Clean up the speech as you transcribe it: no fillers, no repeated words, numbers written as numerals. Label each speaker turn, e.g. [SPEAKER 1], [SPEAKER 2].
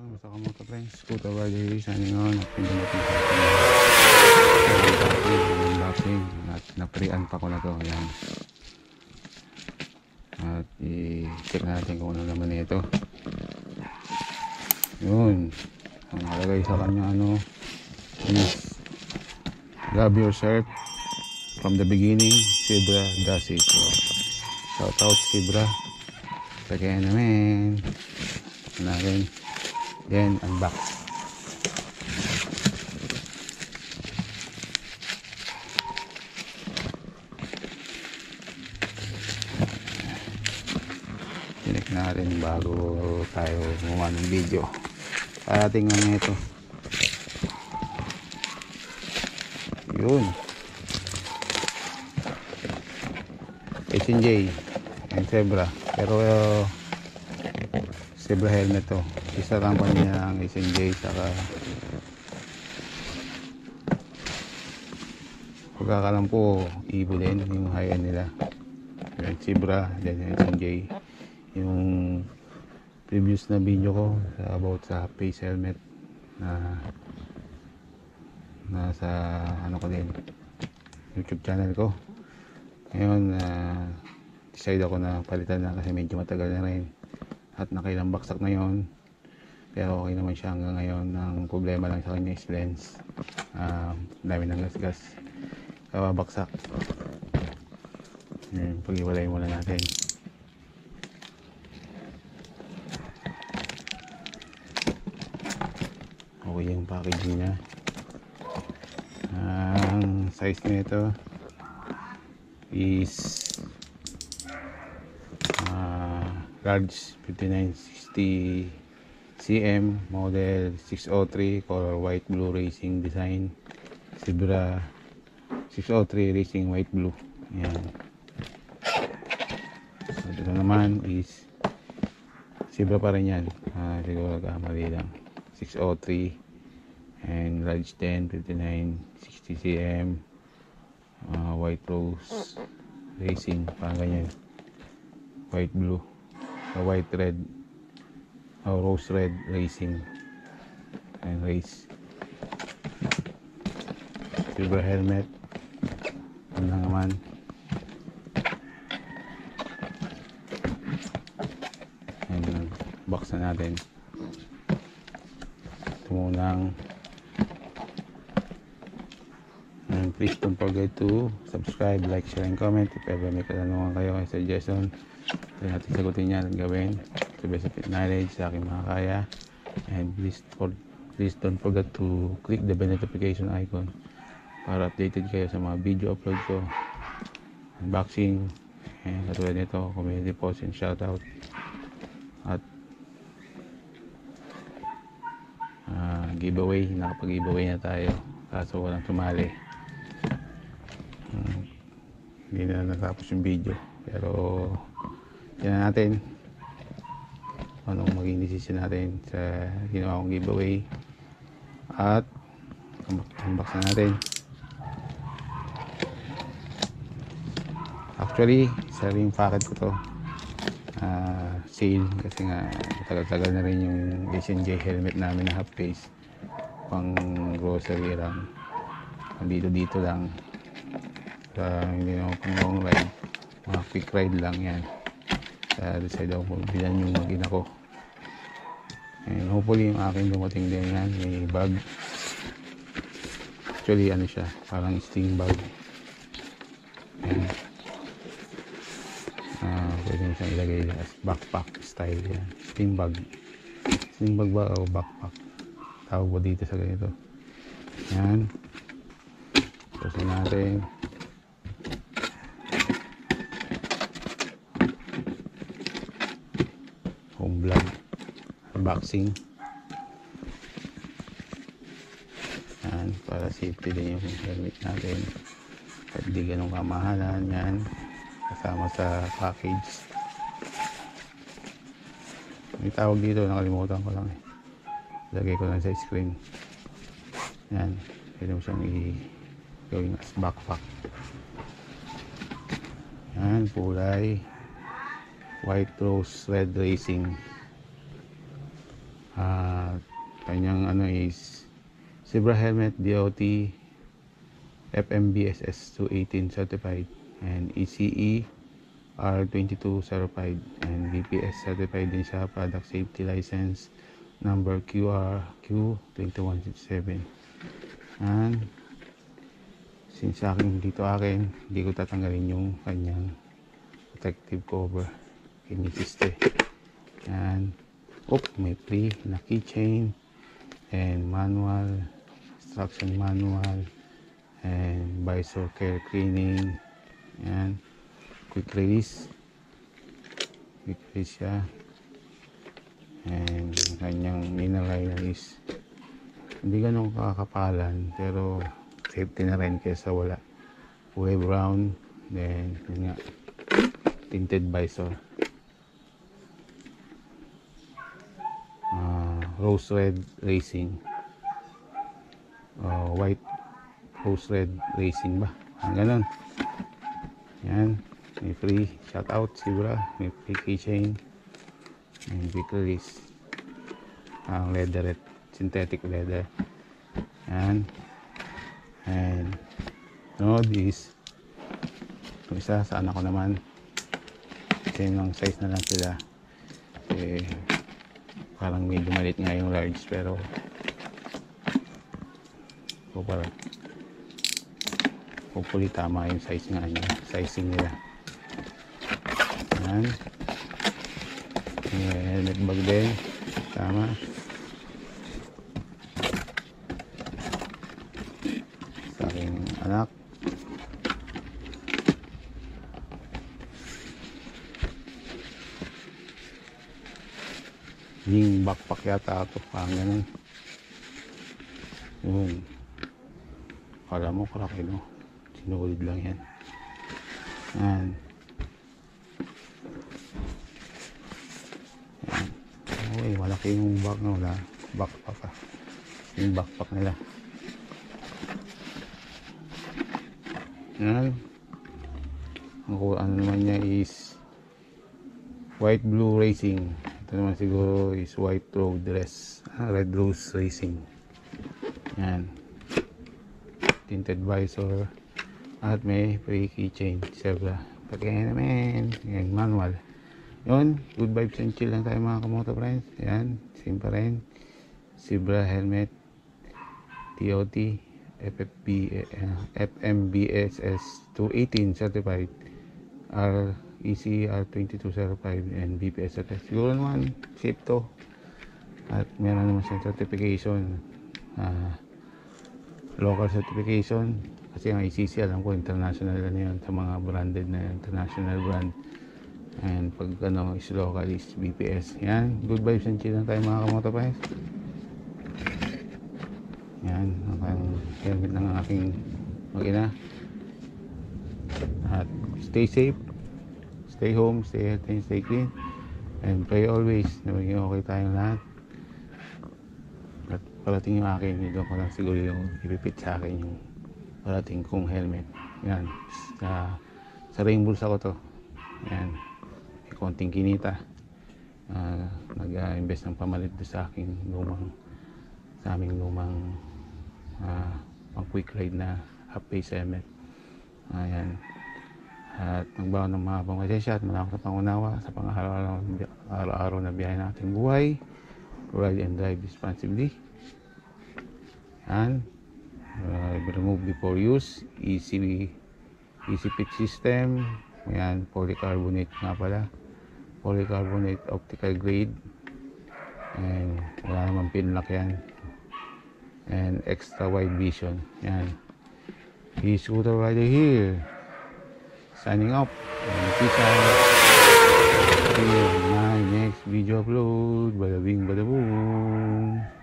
[SPEAKER 1] Basta ka mga ka-friends, scooter rider signing on at pindumating sa unboxing at na-pre-an pa ko na to. Ayan. At i-check natin kung ano naman ito. Yun, ang nakalagay sa kanya is love yourself from the beginning, Zebra does it. Shout out Zebra, kaya naman natin. Then unbox. Tinik natin bago tayo gumawa ng video. Para tingnan ito. Yun. S&J and Zebra. Pero Zebra helmet to. Isa lang pa niya ang S&J saka pagkakalam ko Evo din yung high-end nila. Zebra then S&J. Yung previous na video ko about sa face helmet na nasa ko din YouTube channel ko. Ngayon decide ako na palitan na kasi medyo matagal na rin at nakailang baksak na yon. Pero okay naman siya hanggang ngayon. Ang problema lang sa kanya is lens. Dami ng gas-gas. Kababaksak. Pag-iwalay muna natin. Okay yung packaging niya. Ang size nito is large 5960 cm, model 603, color white blue racing design. Zebra 603 racing white blue. Ayan. So, ito naman is Zebra pa rin yan. Siguro kamali lang. 603 and large 10 5960 cm, white rose racing, parang ganyan. White blue, white red, rose red racing and race. Zebra helmet. Ano naman and box na natin. Ito munang please don't forget to subscribe, like, share, and comment. If ever may katanungan kayo ay suggestion, ito natin sagutin yan at gawin to best of knowledge sa aking mga kaya. And please don't forget to click the bell notification icon para updated kayo sa mga video upload ko, unboxing, and katulad nito, community post and shoutout. At giveaway, nakapag-giveaway na tayo kaso walang sumali. Hindi na natapos yung video, pero yan natin anong maging decision natin sa ginawa kong giveaway at unbox na natin. Actually isa rin packet ko to, sale kasi nga tagal-tagal na rin yung S&J helmet namin na half face, pang grocery lang, dito lang sa hindi naman pang long ride, mga quick ride lang yan. Decide ako kung bilan yung mag-ina ko, and hopefully yung akin dumating din yan. May bag, actually siya, parang sling bag. Pwede mo siyang ilagay as backpack style yan. Sling bag ba o backpack, tawag ba dito sa ganito. Yan, tapos natin home vlog unboxing. Yan, para safety din yung helmet natin at di ganun kamahalan. Yan, kasama sa package. May tawag dito, nakalimutan ko lang lagay ko lang sa screen. Yan, pwede mo siyang gawing as backpack. Yan, kulay white rose red racing. Kanyang ano is Zebra helmet, DOT, FMBSS 218 certified, and ECE R2205, and BPS certified din siya, product safety license number QRQ2167. And since dito akin, hindi ko tatanggalin yung kanyang protective cover, kinisiste. And may free na keychain and manual, instruction manual, and visor care cleaning, and quick release siya. And kanyang inner liner is hindi ganun kakapalan, pero safety na rin kesa wala. Kulay brown, then yun nga, tinted visor, rose red racing, white rose red racing ba, ganun. Yan, may free shoutout Zebra, may free keychain and quick release, leatherette, synthetic leather. Yan. And this yung isa sa anak ko naman, same lang size na lang sila, parang medyo malit nga yung large, pero hopefully tama yung size nga niya, sizing nila. Yan, helmet bag din, tama. Sa aking anak. Yung backpack yata ito, parang ganun. Yun, kala mo kalaki, no? Sinulid lang yan. Yan. Okay, malaki yung bag na wala. Backpack ah. Yung backpack nila. Yan. Ang ano naman niya is white blue racing. Ito naman siguro is white road dress, red rose racing. Yan, tinted visor, at may free keychain. Zebra pagkaya naman yan, manual. Yun, good vibes and chill lang tayo mga kamoto friends. Yan, same pa rin, Zebra helmet, DOT, FMBSS 218 certified, ECR 2205, and BPS certified. Siguro naman safe to, at meron naman siyang certification, local certification, kasi ang ICC alam ko international na yun, sa mga branded na international brand. And pag ano is local is BPS. Yan, good vibes and chill lang tayo mga kamoto guys. Yan, ang helmet ng aking mag-ina. At stay safe, stay home, stay healthy, stay clean, and pray always na maging okay tayong lahat. At parating yung akin, doon ko lang siguro yung ipipit sa akin yung parating kong helmet. Yan, sa Rainbulls ako to. Yan, may konting kinita, nag-invest ng pamalit sa aking aming lumang pang quick ride na half pace helmet. Ayan, at magbawa ng mga pangkasensya at malaki sa pangunawa sa pang-araw-araw na biyahe natin buhay. Ride and drive responsibly. And remove before use, easy fit system. Ayan, polycarbonate nga pala, polycarbonate optical grade, and wala naman pinlock yan, and extra wide vision. Yan, e-scooter rider here signing up, and peace out. See you in my next video upload. Bada bing bada boom.